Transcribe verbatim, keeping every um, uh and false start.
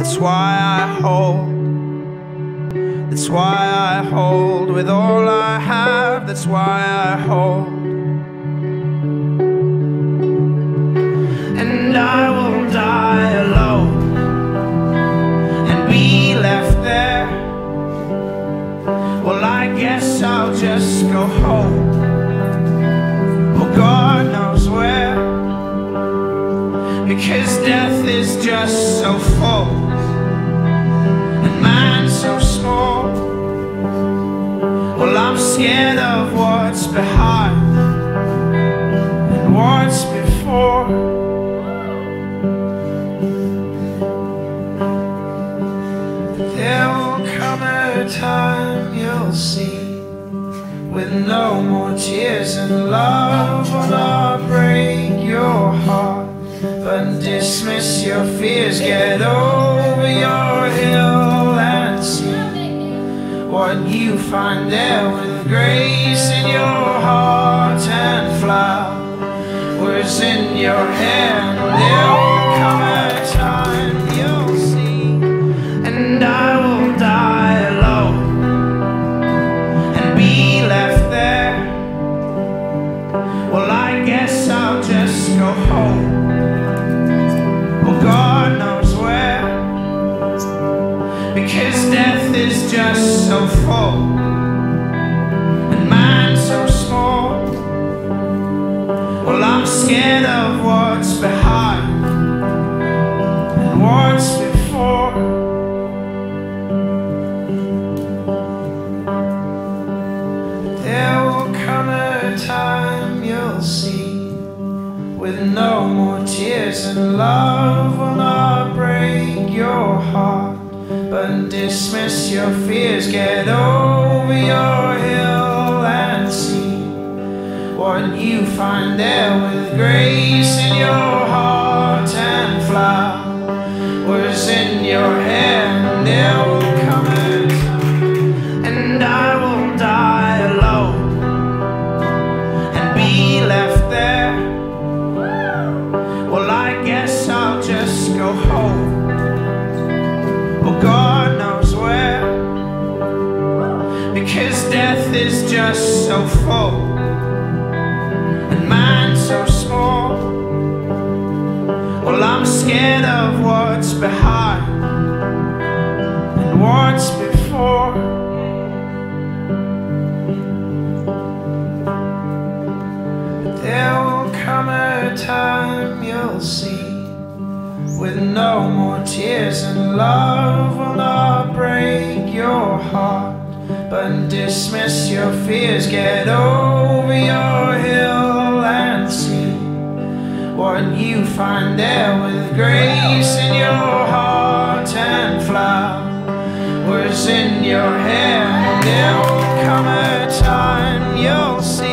That's why I hold, that's why I hold with all I have, that's why I hold. And I will die alone and be left there. Well, I guess I'll just go home, well, God knows where, because death is just so full and mine's so small. Well, I'm scared of what's behind and what's before. There will come a time you'll see, with no more tears and love will not break your heart, but dismiss your fears, get over your hill and see what you find there, with grace in your heart and flowers in your hand. There will come a time you'll see, and I will die alone and be left there. Well, I guess I'll just go home, well, God knows where, because death is just so full and mine's so small. Well, I'm scared of what's behind and what's before. There will come a time you'll see, with no more tears and love will not break your heart, but dismiss your fears, get over your hill and see what you find there, with grace in your heart and flowers in your hand. There will come a time, and I will die alone and be left there. Well, I guess I'll just go home, well, God knows where, because death is just so full and mine's so small. Well, I'm scared of what's behind and what's before. There will come a time you'll see, with no more tears and love will not break your heart, but dismiss your fears, get over your hill and see what you find there, with grace in your heart and flowers in your hand. There will come a time you'll see,